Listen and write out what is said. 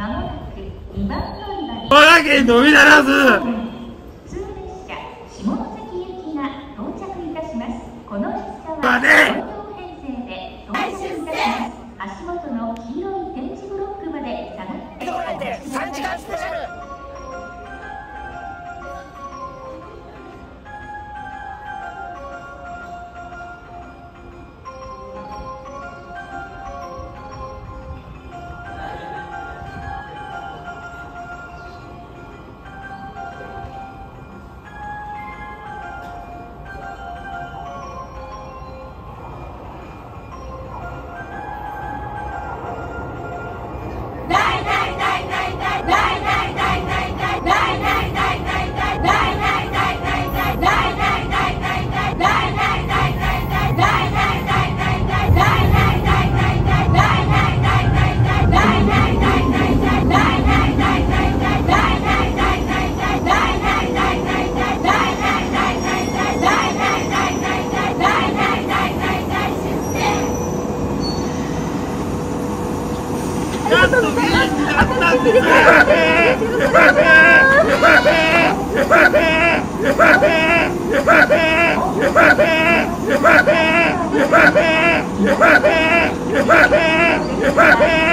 まもなく2番乗り場に佐賀県のみならず普通列車下関行きが到着いたします。この列車は待て 4両編成で到着いたします。足元の黄色い点字ブロックまで下がってお待ちください。 3時間スペシャル。 やった